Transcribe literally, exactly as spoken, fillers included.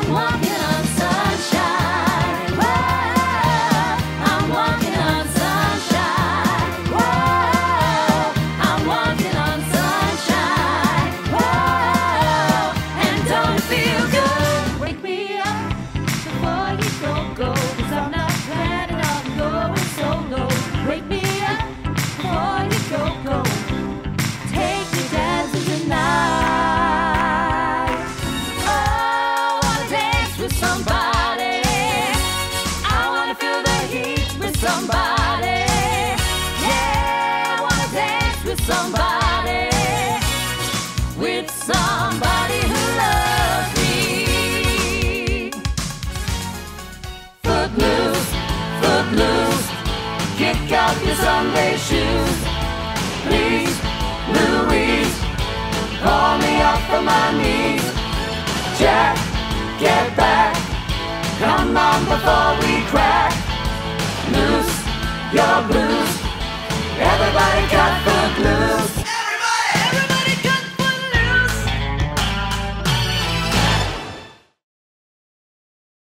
I'm walking on sunshine. Whoa, I'm walking on sunshine. Whoa, I'm walking on sunshine. Whoa, and don't it feel good? Wake me up before you don't go, 'cause I'm not planning on going solo. Wake me up before you don't go. Take me dancing tonight. Oh, I wanna dance with somebody. I wanna feel the heat with somebody. Yeah, I wanna dance with somebody. With somebody who loves me. Footloose, footloose, kick out your Sunday shoes. Please, Louise, pull me up from my knees. Jack, get back, come on before we crack. Loose your blues, everybody got footloose.